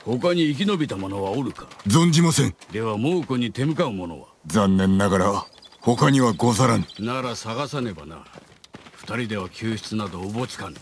他に生き延びた者はおるか？ 存じません。 では猛虎に手向かう者は？ 残念ながら他にはござらぬ。 なら探さねばな。二人では救出などおぼつかぬ。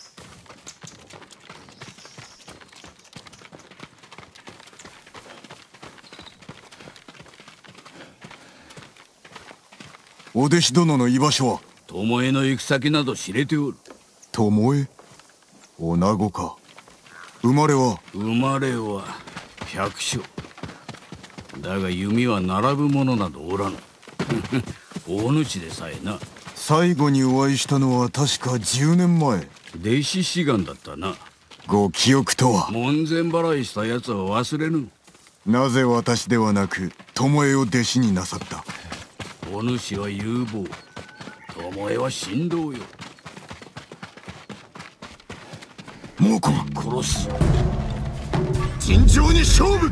お弟子殿の居場所は？ 巴の行く先など知れておる。 巴？女子か。生まれは百姓。だが弓は並ぶ者などおらぬ。大主でさえな。最後にお会いしたのは確か10年前。 弟子志願だったな。 ご記憶とは？ 門前払いした奴は忘れぬ。 なぜ私ではなく巴を弟子になさった？ お主は有望、巴は神道よ。 猛虎殺す。 尋常に勝負。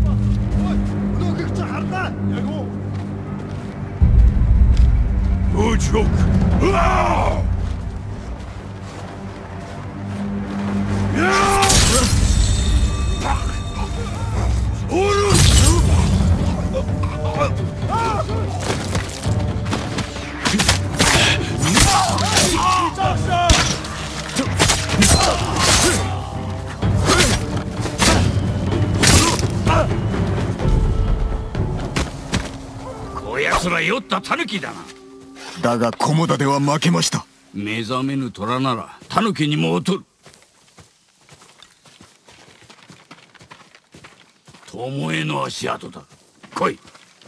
こやつら酔った狸だな。 だが菰田では負けました。 目覚めぬ虎なら狸にも劣る。巴の足跡だ。来い。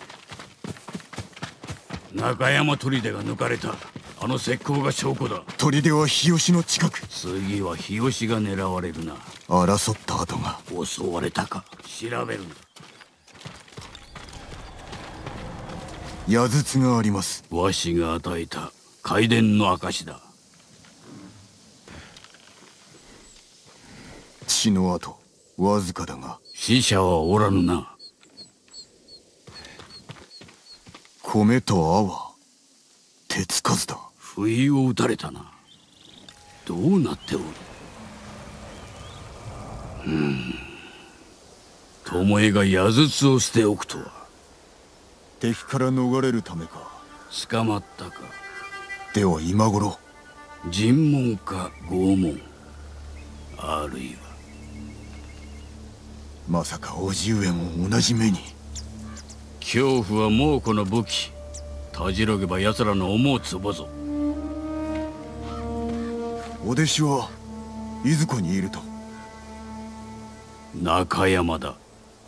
中山砦が抜かれた。あの石膏が証拠だ。 砦は日吉の近く。 次は日吉が狙われるな。 争った跡が。 襲われたか調べるんだ。 矢筒があります。 わしが与えた開伝の証だ。 血の跡わずかだが。 死者はおらぬな。 米と泡手つかずだ。 不意を打たれたな。どうなっておる？巴が矢筒を捨ておくとは。 敵から逃れるためか。 捕まったか。 では今頃尋問か拷問、あるいは。 まさか叔父上も同じ目に。 恐怖は猛虎の武器。たじろげば奴らの思うつぼぞ。 お弟子はいずこにいると？ 中山だ。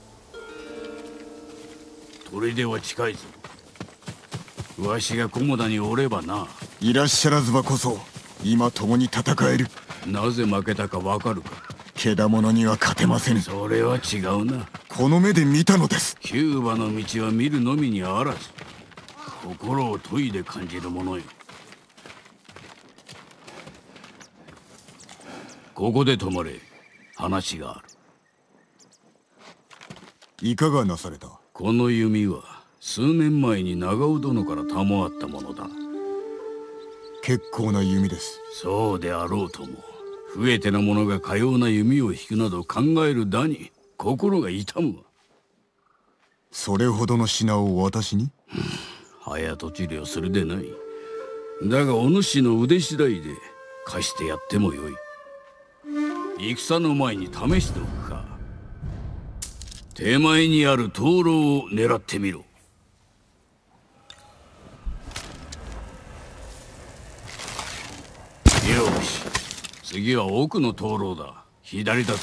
砦は近いぞ。わしが菰田におればな。 いらっしゃらずばこそ今共に戦える。 なぜ負けたかわかるか？ けだものには勝てませぬ。 それは違うな。 この目で見たのです。 キューバの道は見るのみにあらず、心を研いで感じるものよ。ここで止まれ。話がある。 いかがなされた？ この弓は数年前に長尾殿から賜ったものだ。 結構な弓です。 そうであろうとも、増えての者がかような弓を引くなど考えるだに心が痛むわ。 それほどの品を私に？ 早とちりをするでない。だがお主の腕次第で貸してやってもよい。戦の前に試しておくか。手前にある灯籠を狙ってみろ。よし、次は奥の灯籠だ。左だぞ。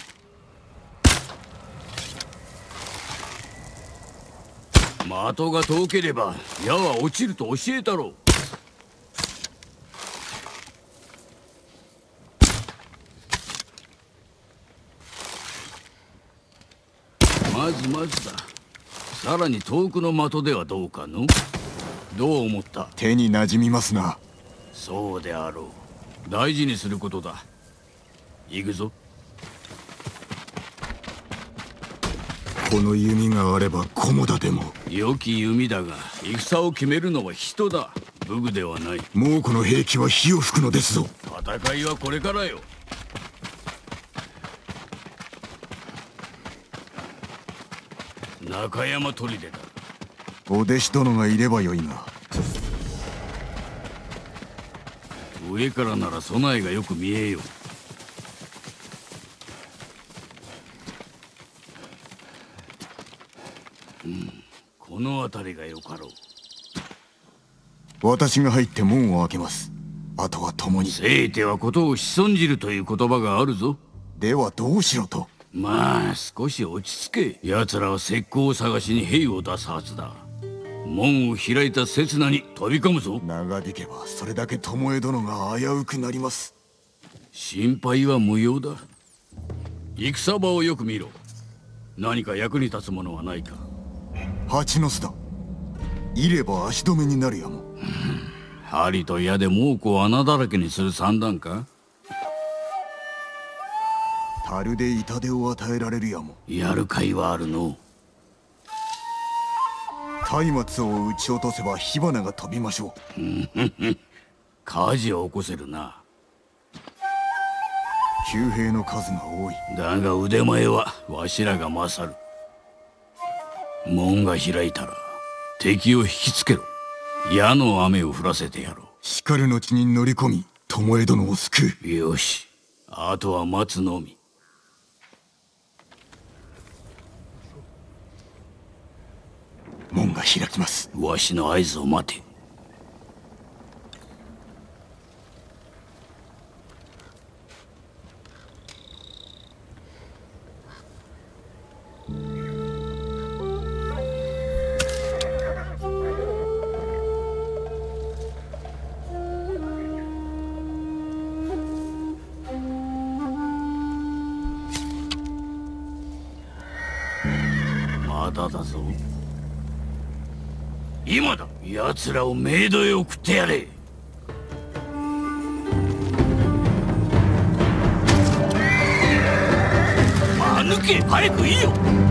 的が遠ければ矢は落ちると教えたろう。まずだ。さらに遠くの的ではどうかの？どう思った？ 手に馴染みますな。 そうであろう。大事にすることだ。行くぞ。 この弓があれば菰田でも。 良き弓だが戦を決めるのは人だ。武具ではない。 猛虎の兵器は火を吹くのですぞ。 戦いはこれからよ。 中山砦だ。 お弟子殿がいればよいが。 上からなら備えがよく見えよう。この辺りがよかろう。 私が入って門を開けます。あとは共に。 せいてはことを仕損じるという言葉があるぞ。 ではどうしろと。 まあ少し落ち着け。奴らは石膏を探しに兵を出すはずだ。門を開いた刹那に飛び込むぞ。 長引けばそれだけ巴殿が危うくなります。 心配は無用だ。戦場をよく見ろ。何か役に立つものはないか。 蜂の巣だ。いれば足止めになるやも。 針と矢で猛虎を穴だらけにする算段か。 樽で痛手を与えられるやも。 やる甲斐はあるの。 松明を撃ち落とせば火花が飛びましょう。火事を起こせるな。 騎兵の数が多い。 だが腕前はわしらが勝る。門が開いたら敵を引きつけろ。矢の雨を降らせてやろう。 しかる後に乗り込み巴殿を救う。 よし、あとは待つのみ。 門が開きます。 わしの合図を待て。まだだぞ。今だ。奴らをメイドへ送ってやれ。抜け、早くいいよ。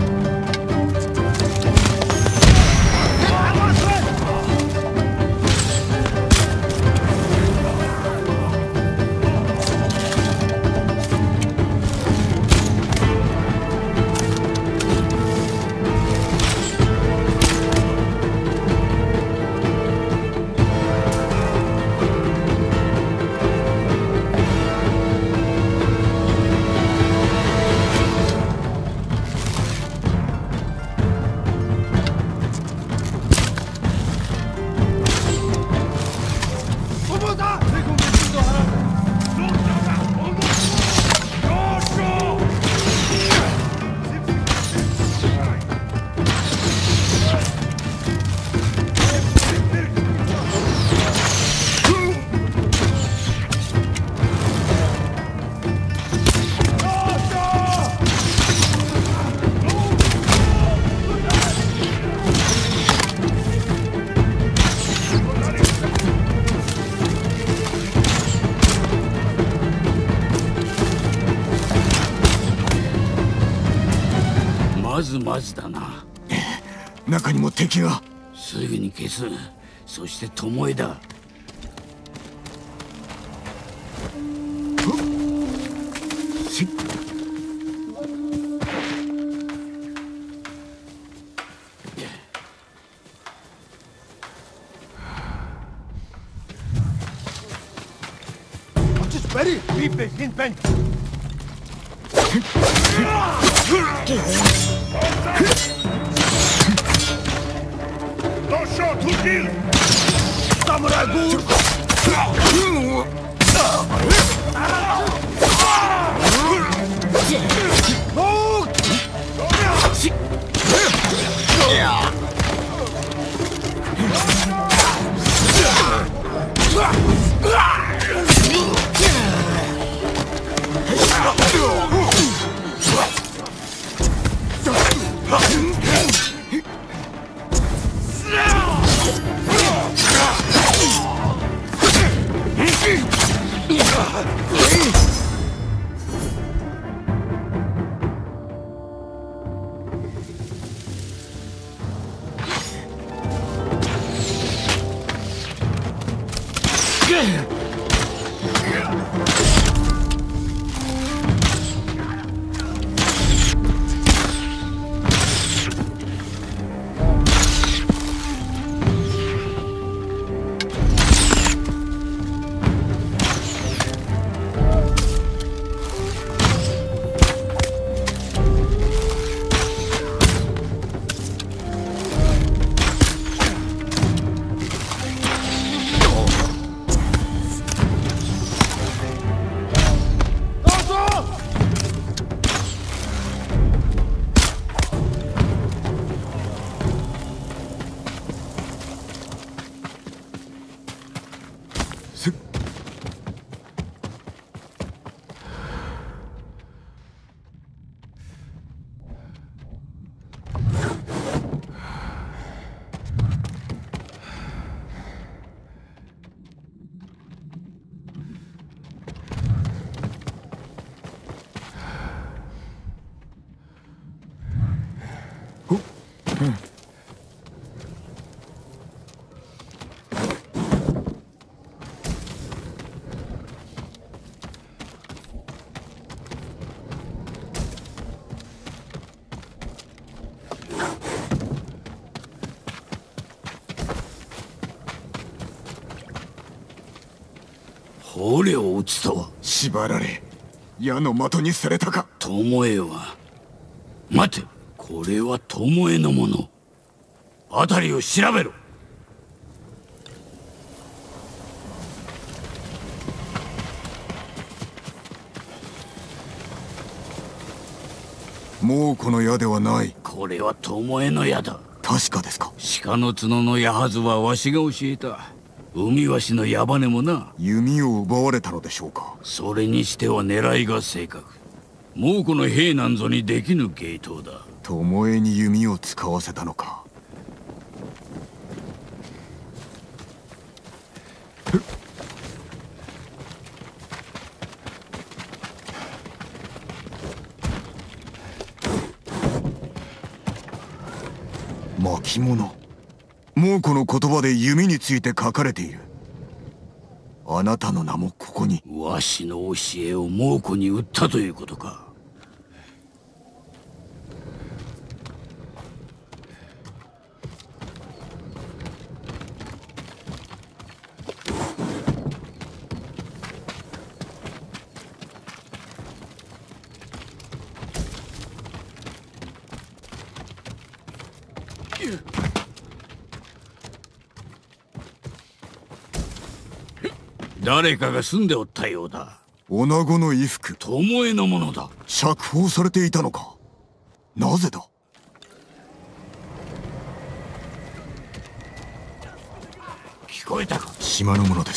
まずだな。 中にも敵が。 すぐに消す。そして巴だ。 捕虜を撃つとは。 縛られ矢の的にされたか。 巴は。待て、これは巴のもの。辺りを調べろ。 もうこの矢ではない。 これは巴の矢だ。 確かですか。 鹿の角の矢はずはわしが教えた。海わしの矢羽もな。 弓を奪われたのでしょうか。 それにしては狙いが正確。猛虎の兵なんぞにできぬ芸当だ。 巴に弓を使わせたのか。巻物。猛虎の言葉で弓について書かれている。あなたの名もここに。 わしの教えを猛虎に売ったということか。誰かが住んでおったようだ。 女子の衣服。 巴のものだ。 釈放されていたのか。なぜだ。 聞こえたか。 島のものです。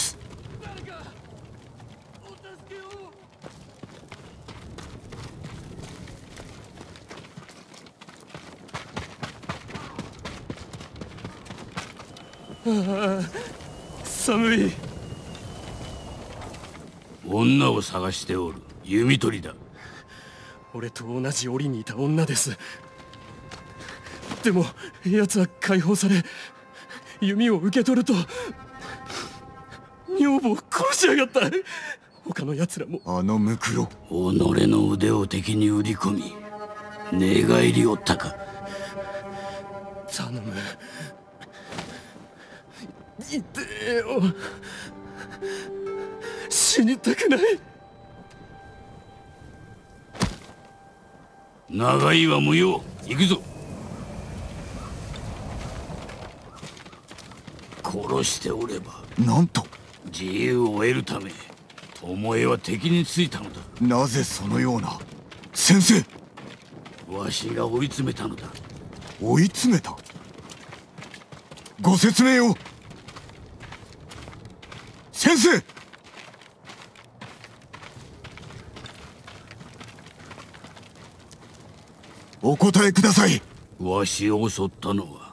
寒い。 女を探しておる。弓取りだ。 俺と同じ檻にいた女です。でも奴は解放され、弓を受け取ると女房を殺しやがった。他の奴らも。 あのムクロ。 己の腕を敵に売り込み寝返りおったか。 頼む、痛えよ。死にたくない。 長いは無用。行くぞ。殺しておればなんと。 自由を得るため巴は敵についたのだ。 なぜそのような。先生。 わしが追い詰めたのだ。 追い詰めた。ご説明を。先生。お答えください。 わしを襲ったのは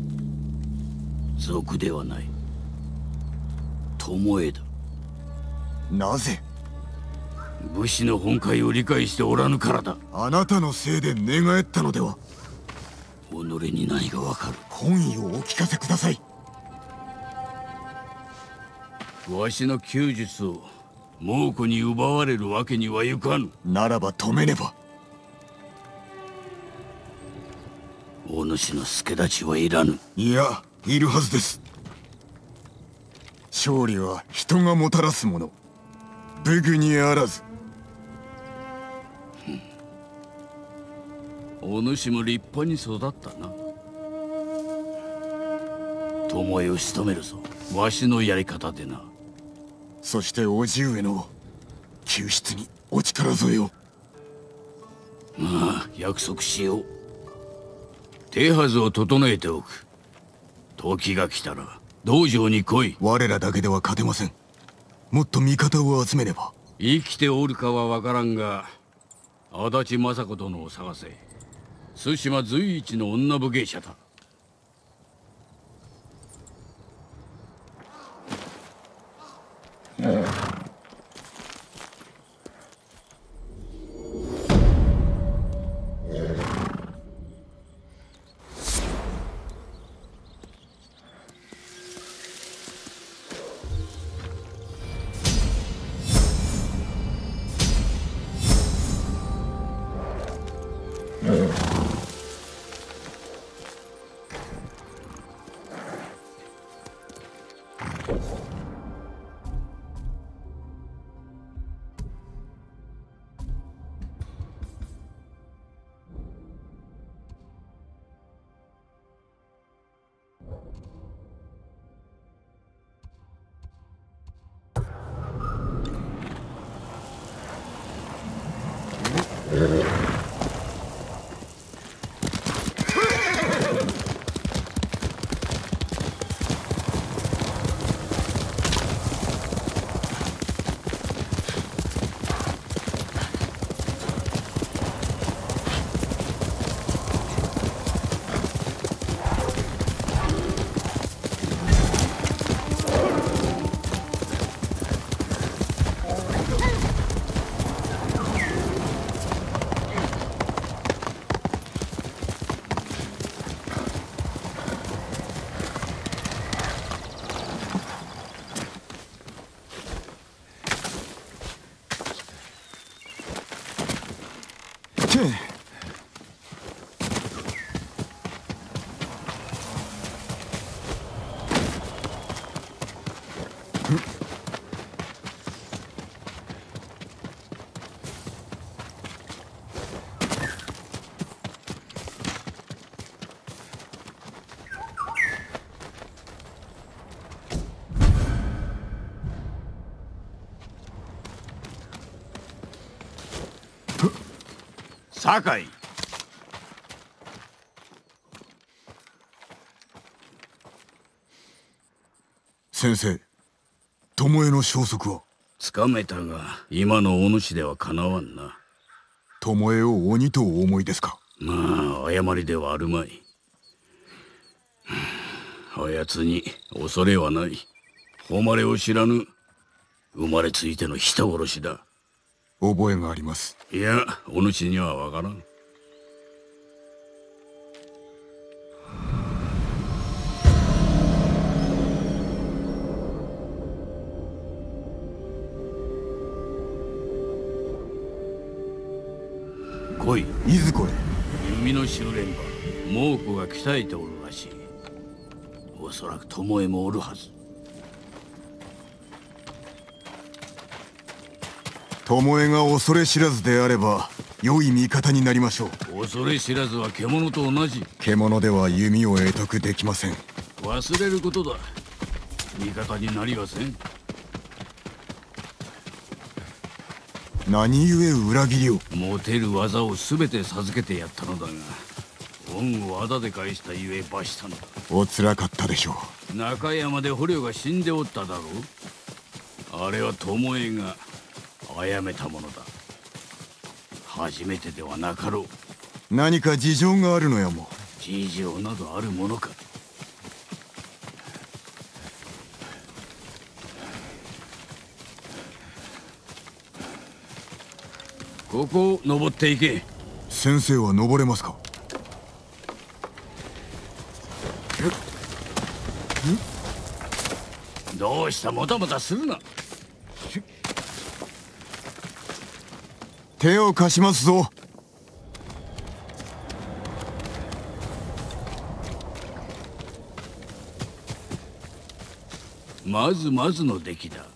賊ではない巴だ。 なぜ。 武士の本懐を理解しておらぬからだ。 あなたのせいで寝返ったのでは。 己に何がわかる。 本意をお聞かせください。 わしの弓術を猛虎に奪われるわけにはいかぬ。 ならば止めねば。 お主の助太刀はいらぬ。 いや、いるはずです。勝利は人がもたらすもの。武具にあらず。 お主も立派に育ったな。巴を仕留めるぞ。わしのやり方でな。 そして叔父上の救出にお力添えを。 まあ約束しよう。手はずを整えておく。時が来たら道場に来い。 我らだけでは勝てません。もっと味方を集めねば。 生きておるかは分からんが足立政子殿を探せ。対馬随一の女武芸者だ。 酒井。 先生、巴の消息は？ つかめたが、今のお主ではかなわんな。 巴を鬼とお思いですか？ まあ、誤りではあるまい。あやつに恐れはない。誉れを知らぬ生まれついての人殺しだ。 覚えがあります。 いや、お主にはわからん。来い。 いずこへ？ 弓の修練場、猛虎が鍛えておるらしい。おそらく巴もおるはず。 巴が恐れ知らずであれば良い味方になりましょう。 恐れ知らずは獣と同じ。 獣では弓を得得できません。 忘れることだ。味方になりはせん。 何故裏切りを？ 持てる技を全て授けてやったのだが、恩を仇で返したゆえ罰したのだ。 おつらかったでしょう。中山で捕虜が死んでおっただろう。あれは巴が殺めたものだ。初めてではなかろう。 何か事情があるのやも。 事情などあるものか。ここを登っていけ。 先生は登れますか？ どうした、もたもたするな。 手を貸しますぞ。 まずまずの出来だ。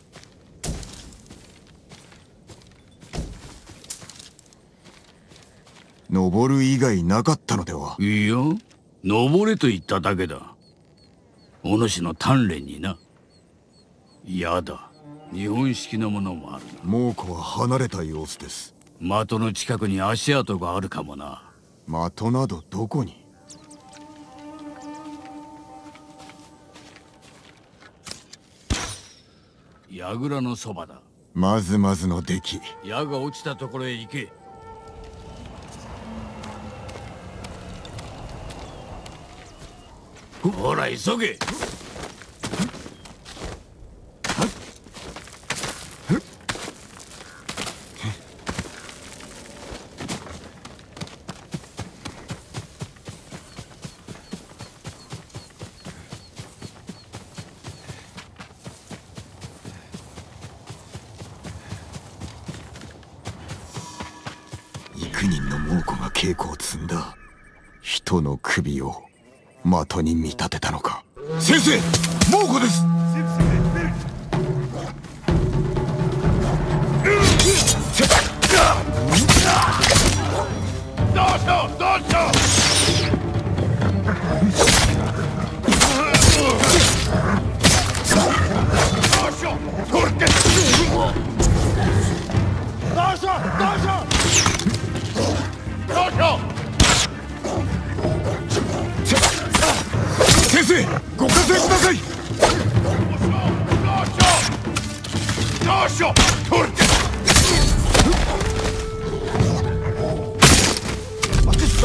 登る以外なかったのでは？ いや、登れと言っただけだ。お主の鍛錬にな。やだ、日本式のものもあるな。 猛虎は離れた様子です。 的の近くに足跡があるかもな。 的などどこに？ 櫓のそばだ。 まずまずの出来。 矢が落ちたところへ行け。ほら急げ。 幾人の猛虎が稽古を積んだ。人の首を的に見立てたのか。先生、猛虎です。 どうしよう、どうしよう。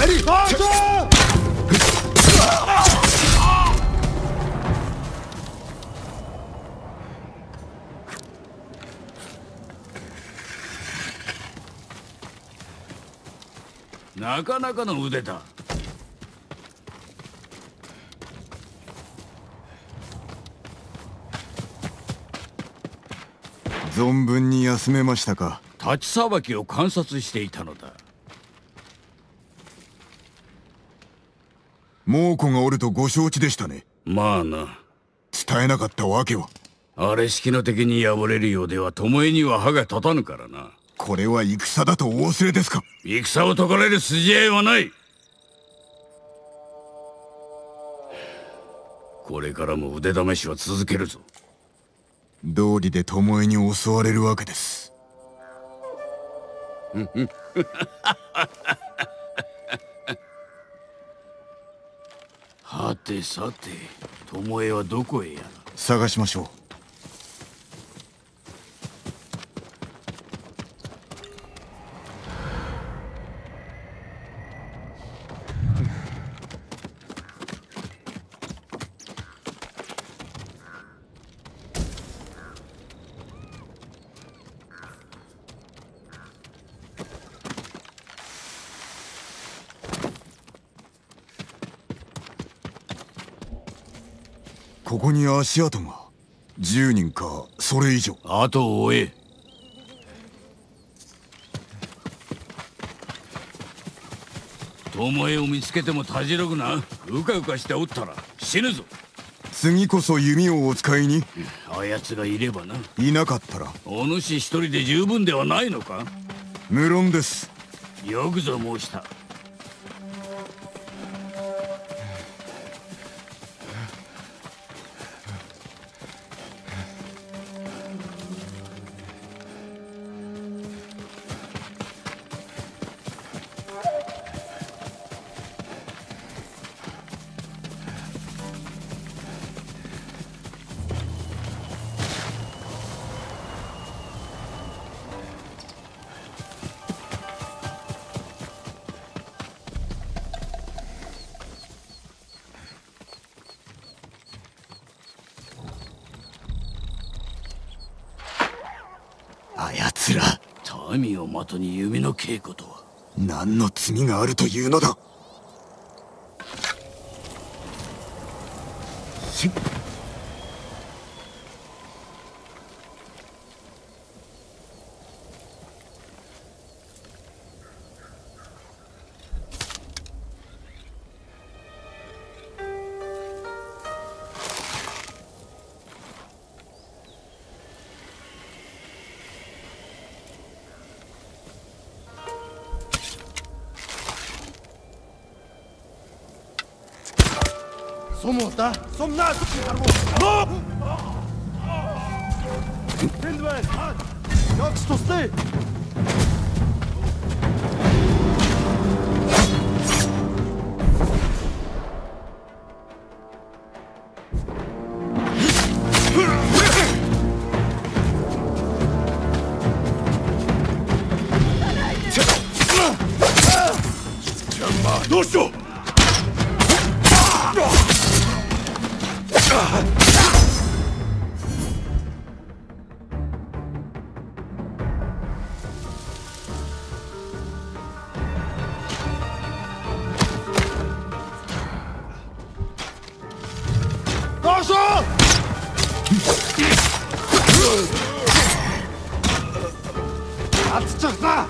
なかなかの腕だ。 存分に休めましたか。 立ちさばきを観察していたのだ。 猛虎がおるとご承知でしたね。 まあな。 伝えなかったわけは。 あれ式の敵に敗れるようでは巴には歯が立たぬからな。 これは戦だとお忘れですか。 戦を解かれる筋合いはない。これからも腕試しは続けるぞ。 道理で巴に襲われるわけです。 はてさて、巴はどこへやら。 探しましょう。ここに足跡が10人かそれ以上。 後を追え。巴を見つけてもたじろぐな。うかうかしておったら死ぬぞ。 次こそ弓をお使いに。 あやつがいればな。 いなかったらお主一人で十分ではないのか。 無論です。 よくぞ申した。 あやつら民を的に弓の稽古とは。 何の罪があるというのだ。 صمت صمنا Hindwest Jak stostyどうしよう。Atçıkla!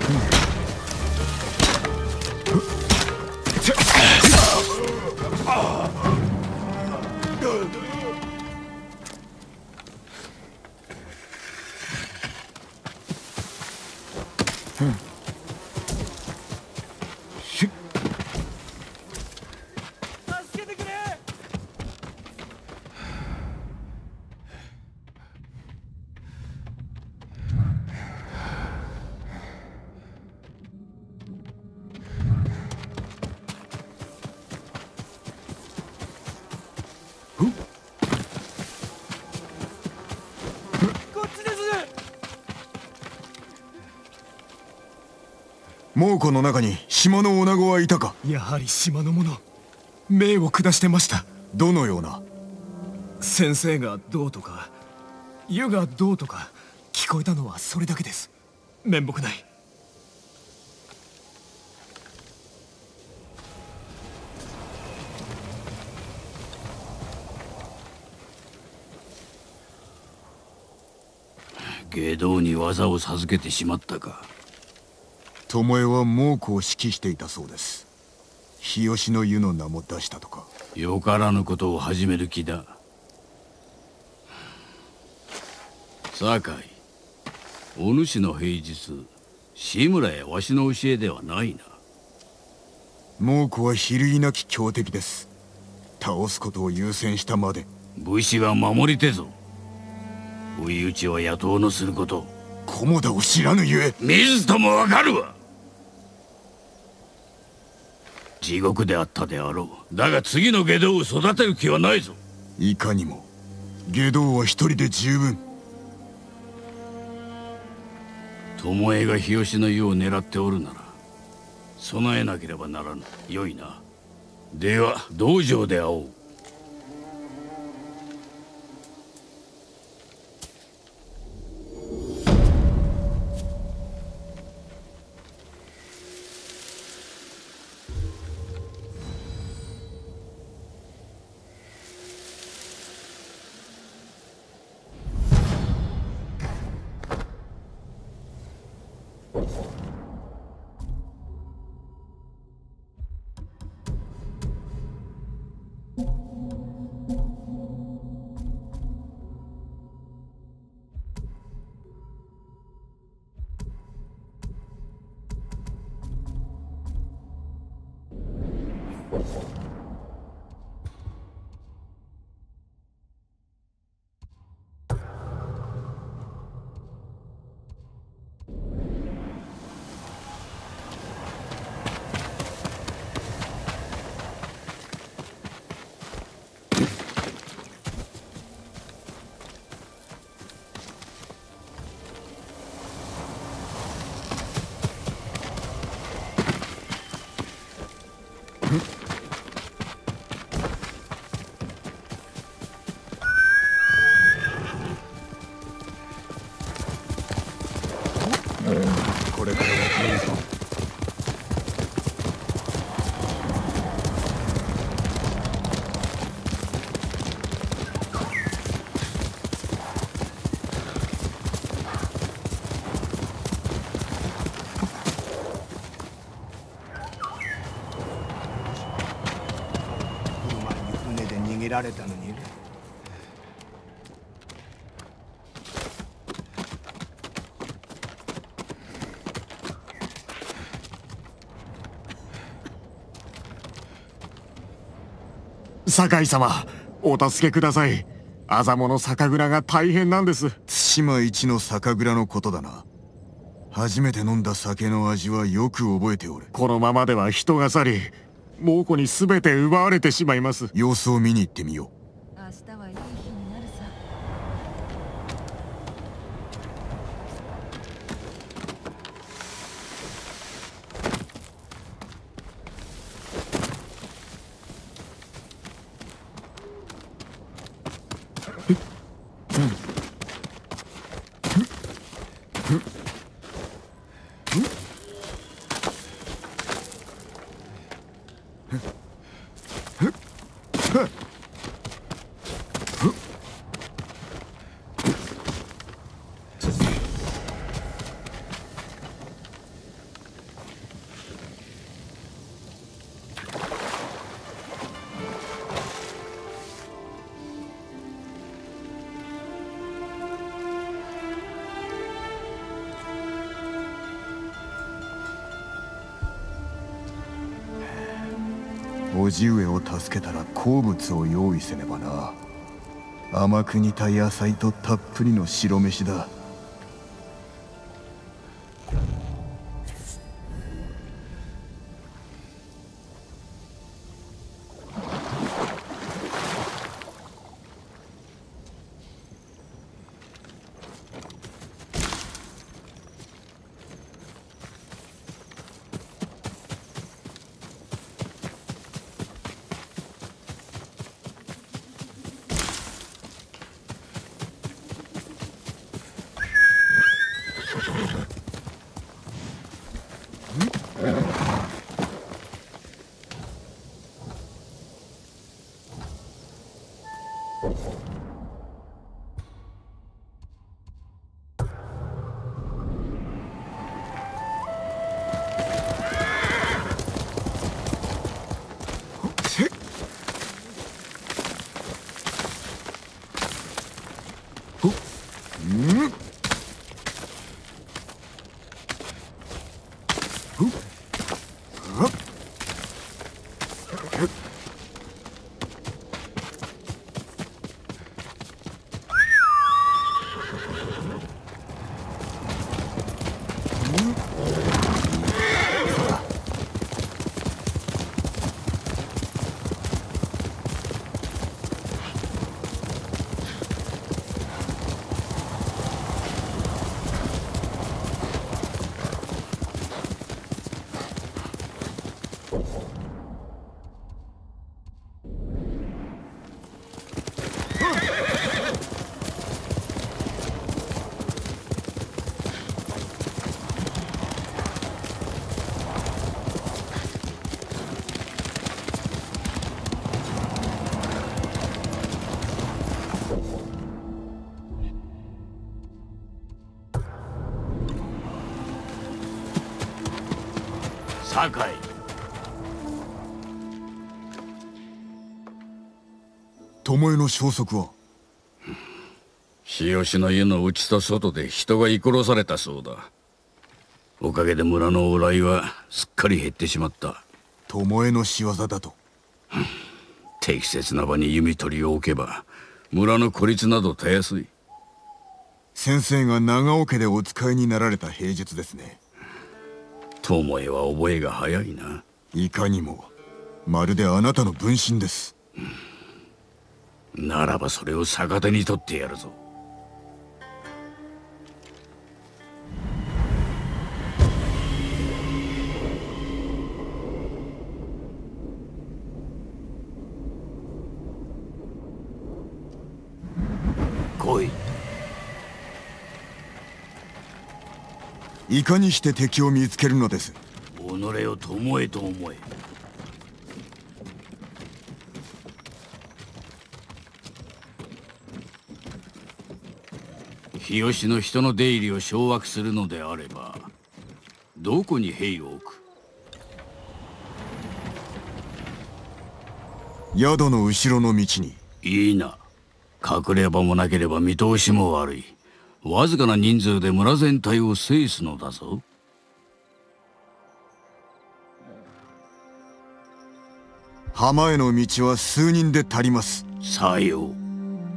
猛虎の中に島の女子はいたか？ やはり島の者、命を下してました。 どのような？ 先生がどうとか湯がどうとか聞こえたのはそれだけです。面目ない。 外道に技を授けてしまったか。 巴は猛虎を指揮していたそうです。日吉の湯の名も出したとか。 よからぬことを始める気だ。酒井、お主の平日志村やわしの教えではないな。 猛虎は比類なき強敵です。倒すことを優先したまで。 武士が守りてぞ。追い打ちは野党のすること。 菰田を知らぬゆえ。 水ともわかるわ。地獄であったであろう。だが次の外道を育てる気はないぞ。 いかにも。外道は一人で十分。 巴が日吉の湯を狙っておるなら備えなければならぬ。よいな。では道場で会おう。 これからはいいぞ。 馬に船で逃げられたのに。 酒井様、お助けください。アザモの酒蔵が大変なんです。 対馬一の酒蔵のことだな。初めて飲んだ酒の味はよく覚えておる。 このままでは人が去り、猛虎に全て奪われてしまいます。 様子を見に行ってみよう。 明日はいい日になるさ。 叔父上を助けたら好物を用意せねばな。甘く煮た野菜とたっぷりの白飯だ。 酒井。 巴の消息は？ 日吉の湯の内と外で人が居殺されたそうだ。おかげで村の往来はすっかり減ってしまった。 巴の仕業だと。 適切な場に弓取りを置けば村の孤立などたやすい。 先生が長尾家でお使いになられた兵術ですね。 巴は覚えが早いな。 いかにもまるであなたの分身です。 ならばそれを逆手に取ってやるぞ。来い。 いかにして敵を見つけるのです？ 己を巴と思え。日吉の人の出入りを掌握するのであればどこに兵を置く？ 宿の後ろの道に。 いいな。隠れ場もなければ見通しも悪い。わずかな人数で村全体を制すのだぞ。 浜への道は数人で足ります。 さよう。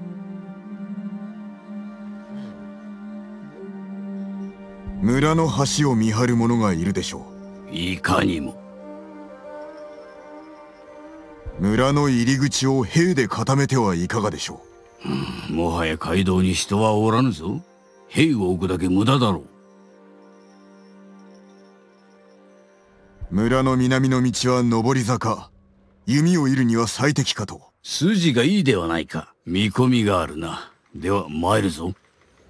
村の橋を見張る者がいるでしょう。いかにも。 村の入り口を兵で固めてはいかがでしょう。もはや街道に人はおらぬぞ。兵を置くだけ無駄だろう。村の南の道は上り坂。弓を射るには最適かと。 筋がいいではないか。見込みがあるな。では参るぞ。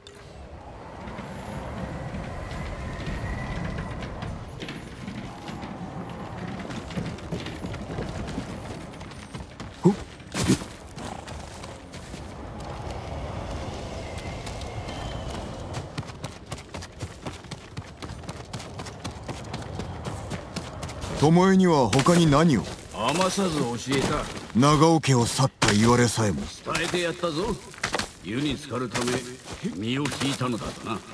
巴には他に何を？ 余さず教えた。 長尾家を去った言われさえも伝えてやったぞ。湯に浸かるため身を引いたのだとな。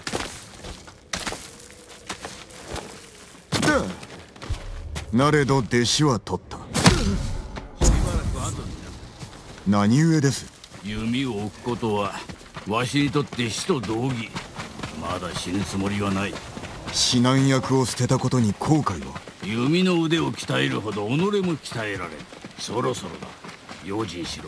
なれど弟子は取った。 しばらく後にな。何故です？ 弓を置くことはわしにとって死と同義。まだ死ぬつもりはない。 指南役を捨てたことに後悔は？ 弓の腕を鍛えるほど己も鍛えられる。そろそろだ。用心しろ。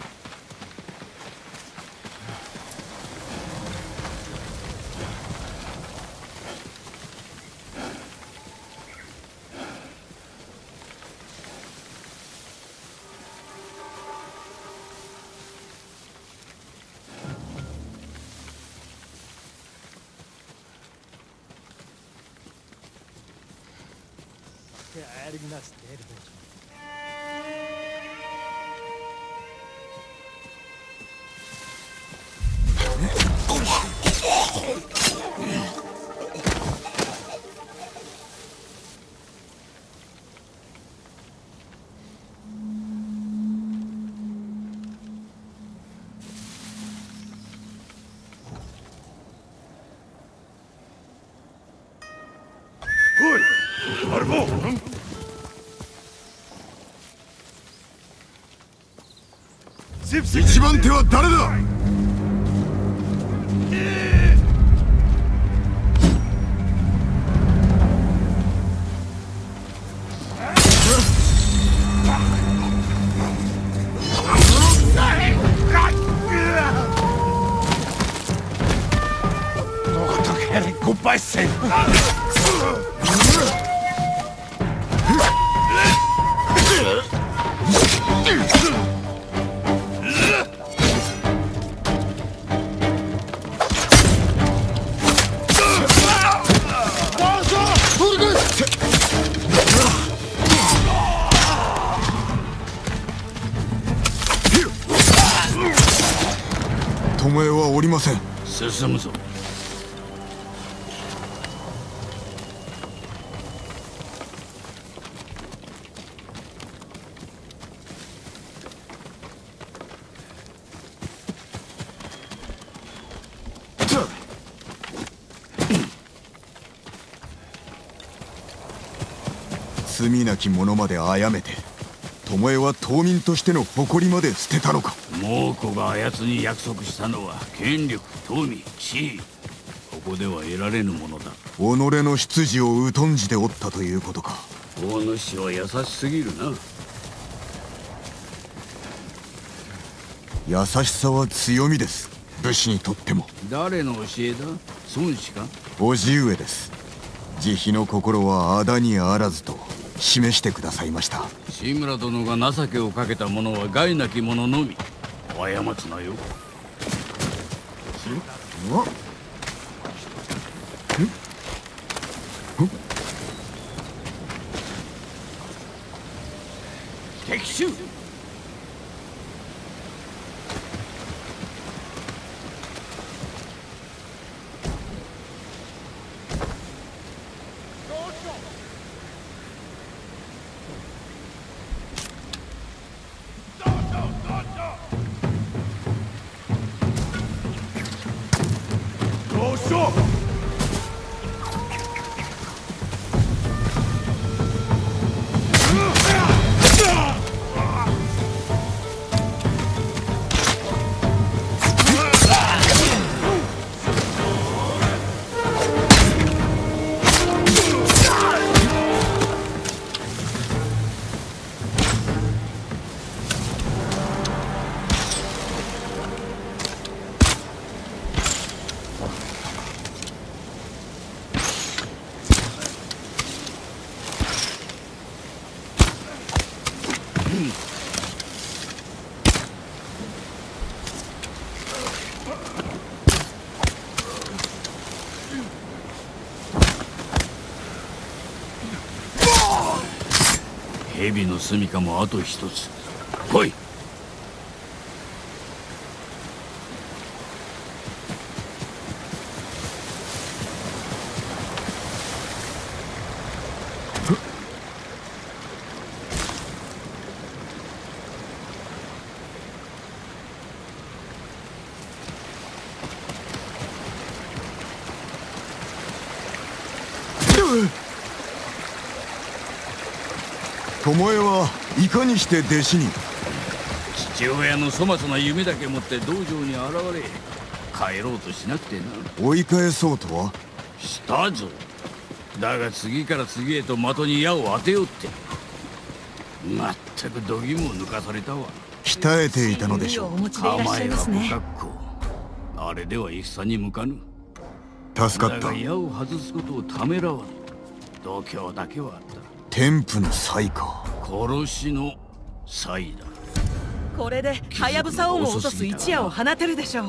一番手は誰だ？巴はおりません。 進むぞ。 罪なき者まで殺めて、巴は島民としての誇りまで捨てたのか。 猛虎があやつに約束したのは権力、富、地位。ここでは得られぬものだ。 己の出自を疎んじておったということか。 大主は優しすぎるな。 優しさは強みです、武士にとっても。 誰の教えだ？孫子か？ 叔父上です。慈悲の心はあだにあらずと示してくださいました。 志村殿が情けをかけた者は害なき者のみ。過つなよ。敵襲！蛇の住処もあと一つ。来い。 巴はいかにして弟子に？ 父親の粗末な夢だけ持って道場に現れ、帰ろうとしなくてな。 追い返そうとはしたぞ。だが次から次へと的に矢を当てようって。まったく度肝を抜かされたわ。 鍛えていたのでしょう。 構えは不格好。あれでは戦に向かぬ。 助かった。 だが矢を外すことをためらわぬ。度胸だけはあった。 天賦の才か。 殺しの才だ。 これでハヤブサをも落とす一夜を放てるでしょう。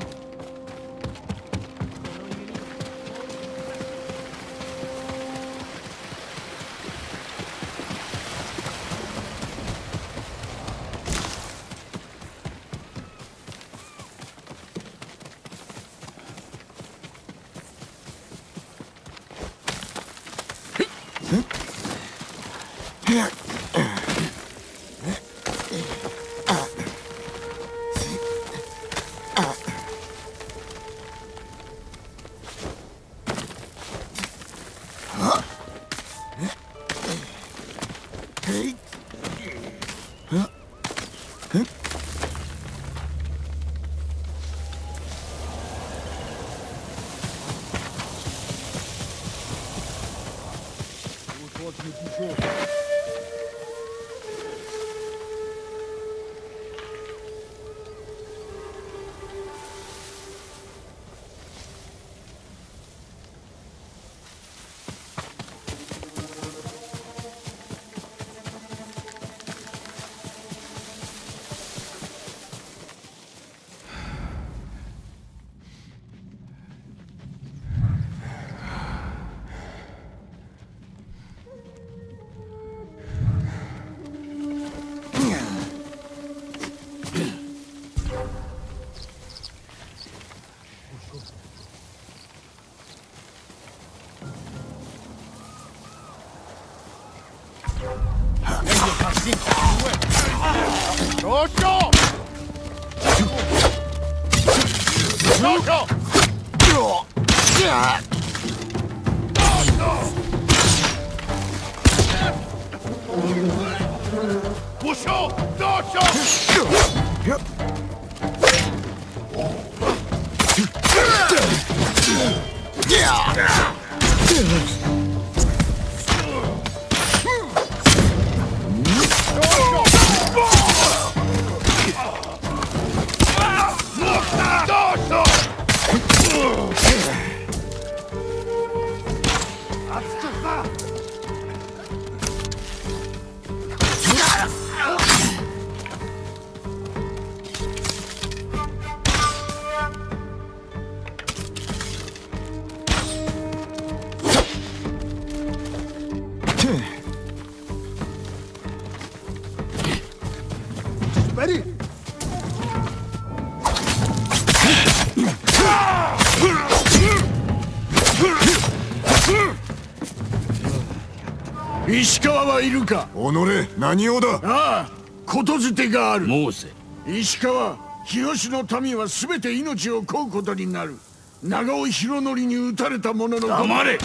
石川はいるか。 己、何をだ。 ああ、ことづてがある。 申せ。 石川、日吉の民は全て命を乞うことになる。長尾博則に討たれた者の。 黙れ。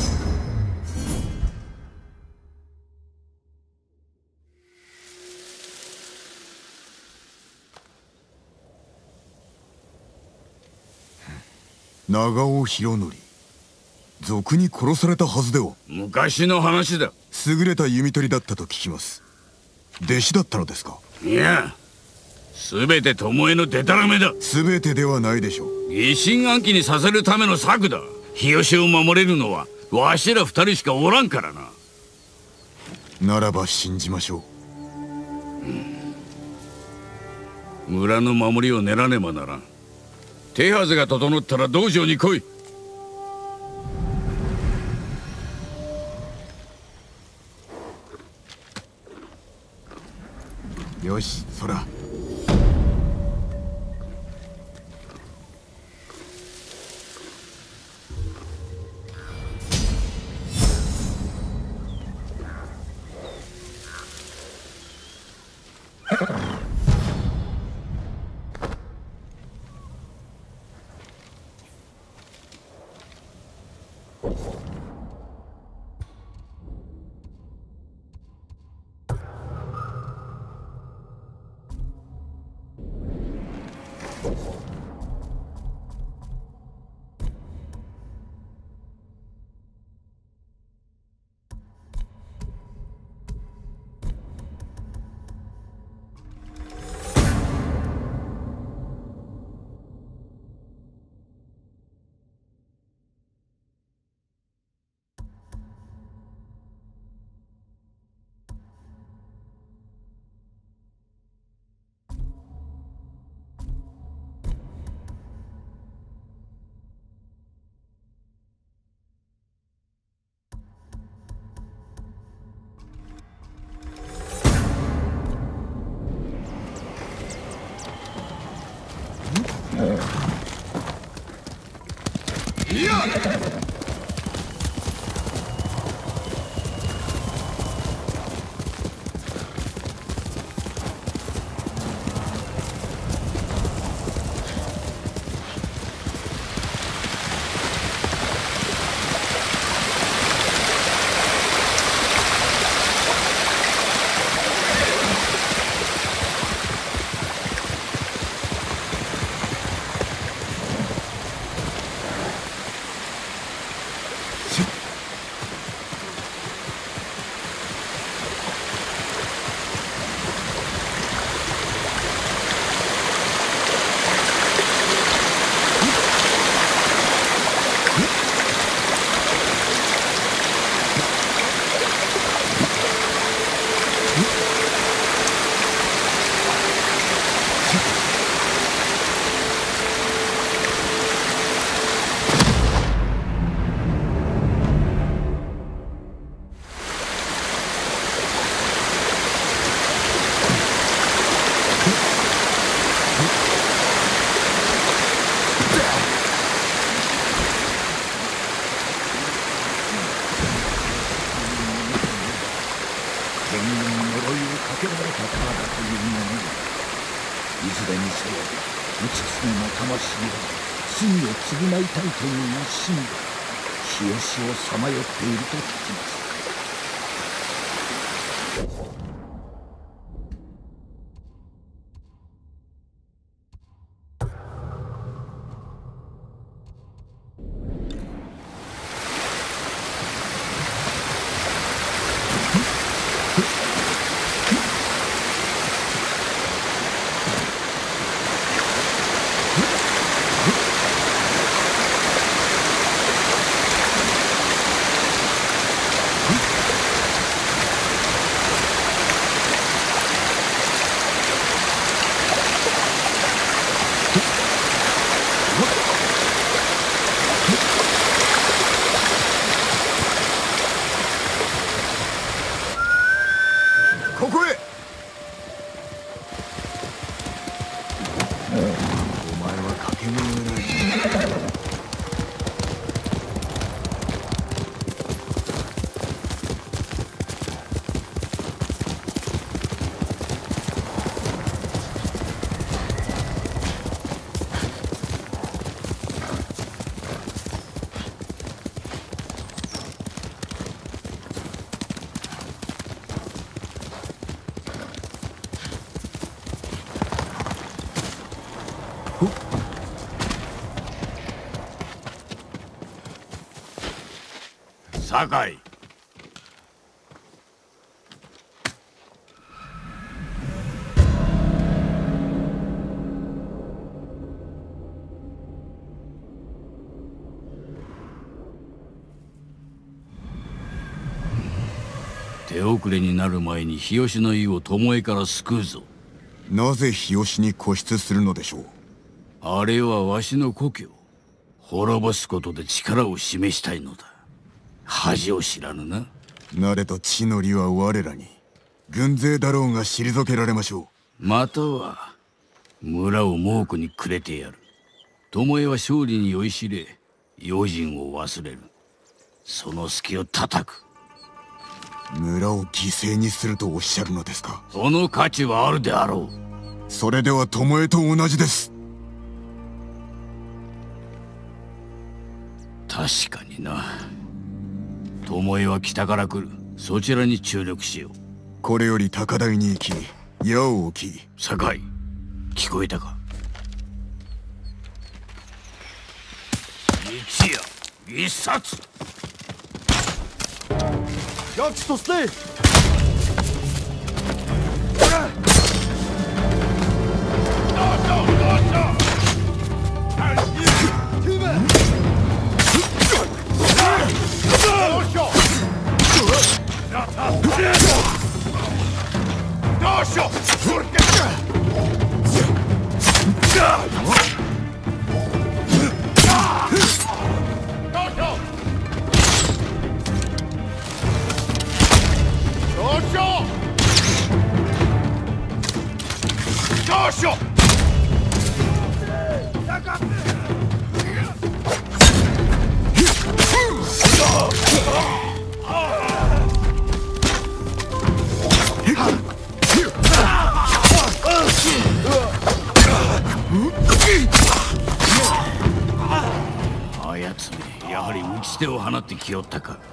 長尾博則、賊に殺されたはずでは。 昔の話だ。 優れた弓取りだったと聞きます。弟子だったのですか。 いや、全て巴のデタラメだ。 全てではないでしょう。 疑心暗鬼にさせるための策だ。日吉を守れるのはわしら二人しかおらんからな。 ならば信じましょう。村の守りを練らねばならん。手はずが整ったら道場に来い。 よし、そら。 いずれにせよ打ち継ぎの魂は罪を償いたいという一心で日吉をさまよっていると聞きます。 ここへ。 お前はかけがえない。 酒井。手遅れになる前に日吉の湯を巴から救うぞ。 なぜ日吉に固執するのでしょう。 あれはわしの故郷。滅ぼすことで力を示したいのだ。恥を知らぬな。 なれと地の利は我らに。軍勢だろうが退けられましょう。または村を猛虎にくれてやる。巴は勝利に酔いしれ用心を忘れる。その隙を叩く。 村を犠牲にするとおっしゃるのですか。 その価値はあるであろう。それでは巴と同じです。 確かにな。巴は北から来る。そちらに注力しよう。 これより高台に行き矢を置き。 酒井、聞こえたか。一矢一殺。 Jagst to stay! あやつめ、やはり打ち手を放ってきよったか。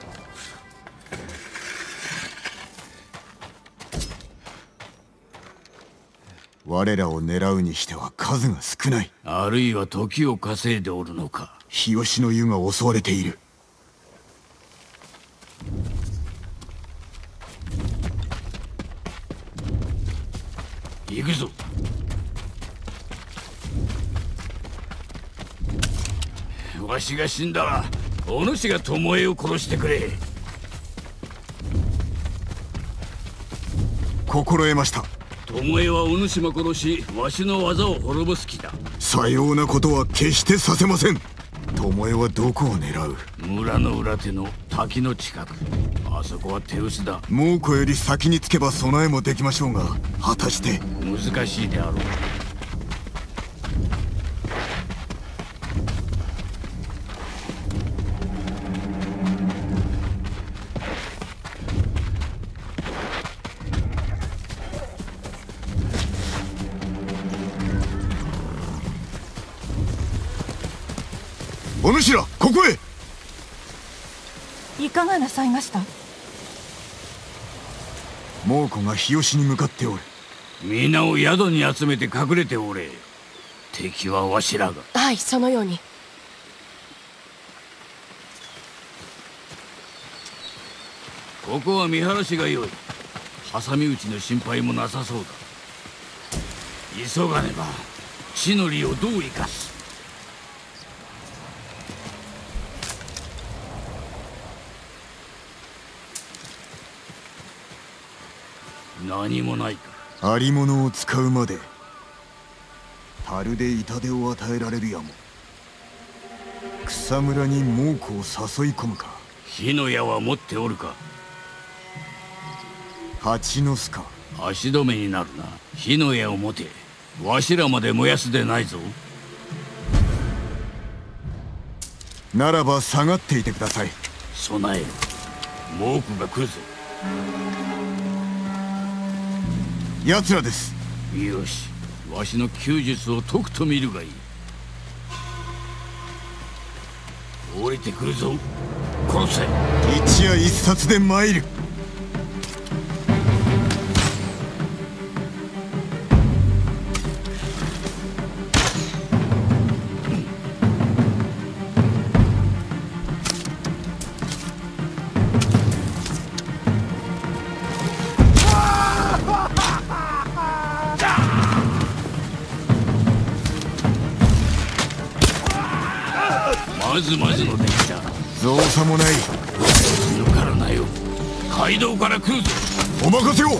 我らを狙うにしては数が少ない。 あるいは時を稼いでおるのか。 日吉の湯が襲われている。 行くぞ。わしが死んだらお主が巴を殺してくれ。 心得ました。 巴はお主も殺し、わしの技を滅ぼす気だ。 さようなことは決してさせません。巴はどこを狙う。 村の裏手の滝の近く。あそこは手薄だ。 猛虎より先につけば備えもできましょうが、果たして。 難しいであろう。 お主らここへ。 いかがなさいました？ 猛虎が日吉に向かっておる。 皆を宿に集めて隠れておれ。敵はわしらが。 はい、そのように。 ここは見晴らしがよい。挟み撃ちの心配もなさそうだ。急がねば地の利をどう生かす。何もないか。 ありものを使うまで樽で痛手を与えられるやも。草むらに猛虎を誘い込むか。 火の矢は持っておるか。 蜂の巣か。 足止めになるな。火の矢を持て。わしらまで燃やすでないぞ。 ならば下がっていてください。 備えろ。猛虎が来るぞ。 奴らです。 よし、わしの弓術を解くと見るがいい。降りてくるぞ。殺せ。 一夜一冊で参る。 まずまずの出来だ。 造作もない。 抜からなよ。街道から来るぞ。 お任せを。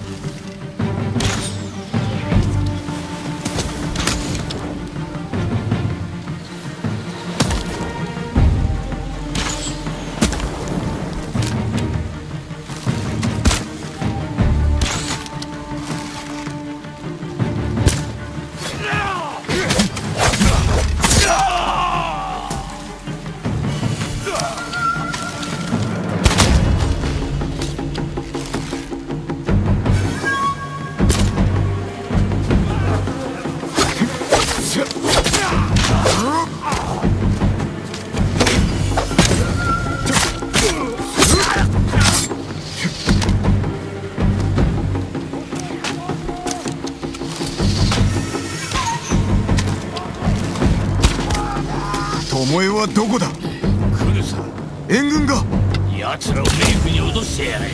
巴はどこだ。 来るさ。 援軍が。 奴らをメイクに脅してやれ。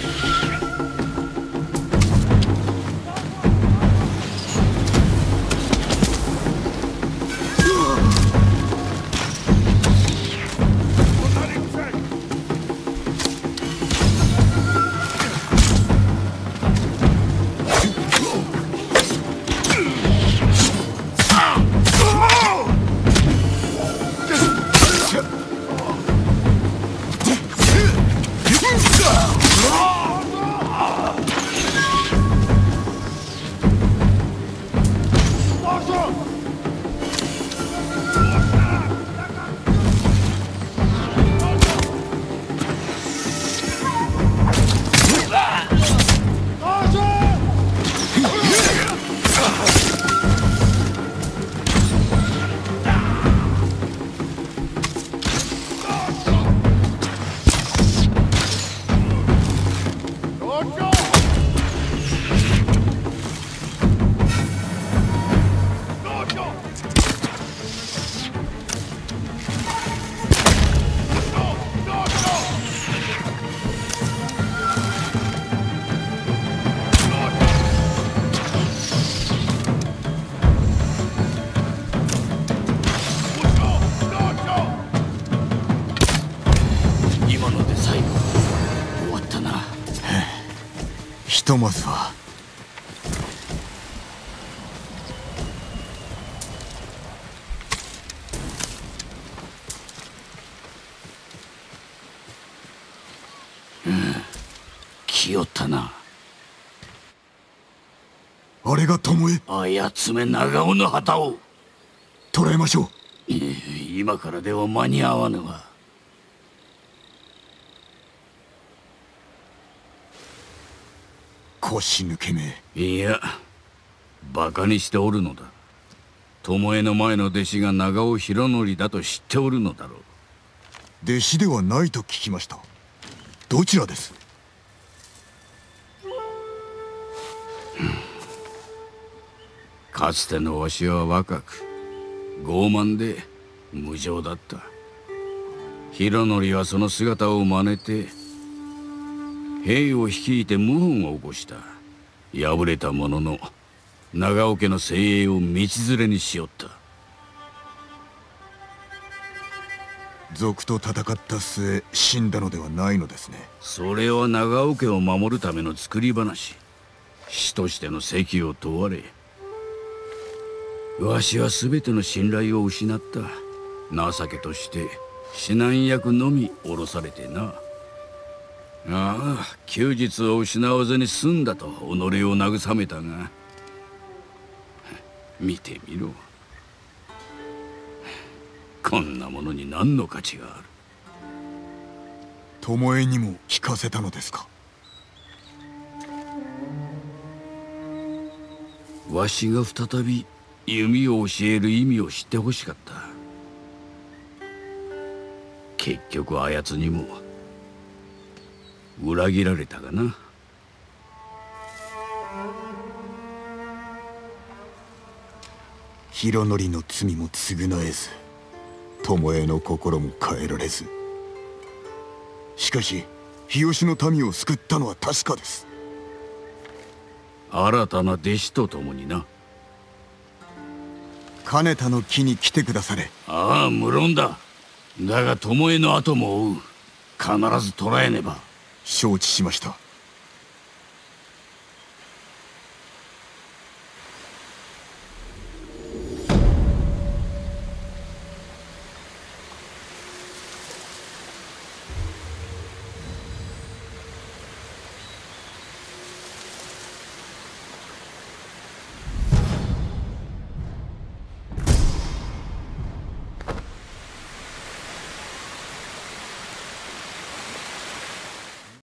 ひとまずは。 来よったな。 あれが巴。 あやつめ長尾の旗を捕らえましょう。 今からでは間に合わぬわ。 腰抜けめ。 いや、バカにしておるのだ。 巴の前の弟子が長尾博則だと知っておるのだろう。 弟子ではないと聞きました。どちらです？ かつてのわしは若く傲慢で無情だった。博則はその姿を真似て兵を率いて謀反を起こした。敗れたものの長尾家の精鋭を道連れにしよった。 賊と戦った末死んだのではないのですね。 それは長尾家を守るための作り話。師としての責を問われ、わしは全ての信頼を失った。情けとして指南役のみ降ろされてな。ああ、休日を失わずに済んだと己を慰めたが、見てみろ。こんなものに何の価値がある。 巴にも聞かせたのですか？ わしが再び弓を教える意味を知ってほしかった。結局あやつにも裏切られたがな。 博則の罪も償えず、巴の心も変えられず。しかし日吉の民を救ったのは確かです。 新たな弟子と共にな。 金田の木に来てくだされ。 ああ、無論だ。だが巴の後も追う。必ず捕らえねば。 承知しました。